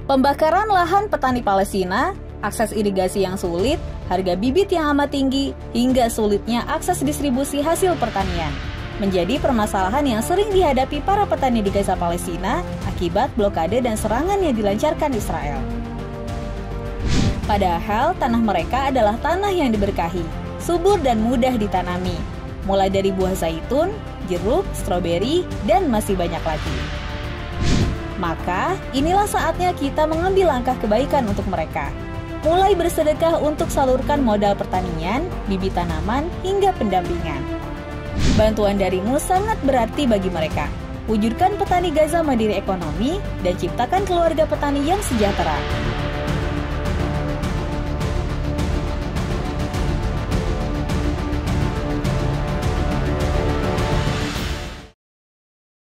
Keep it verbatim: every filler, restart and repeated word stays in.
Pembakaran lahan petani Palestina, akses irigasi yang sulit, harga bibit yang amat tinggi, hingga sulitnya akses distribusi hasil pertanian menjadi permasalahan yang sering dihadapi para petani di Gaza Palestina akibat blokade dan serangan yang dilancarkan Israel. Padahal tanah mereka adalah tanah yang diberkahi, subur dan mudah ditanami, mulai dari buah zaitun, jeruk, stroberi, dan masih banyak lagi. Maka, inilah saatnya kita mengambil langkah kebaikan untuk mereka. Mulai bersedekah untuk salurkan modal pertanian, bibit tanaman, hingga pendampingan. Bantuan darimu sangat berarti bagi mereka. Wujudkan petani Gaza mandiri ekonomi dan ciptakan keluarga petani yang sejahtera.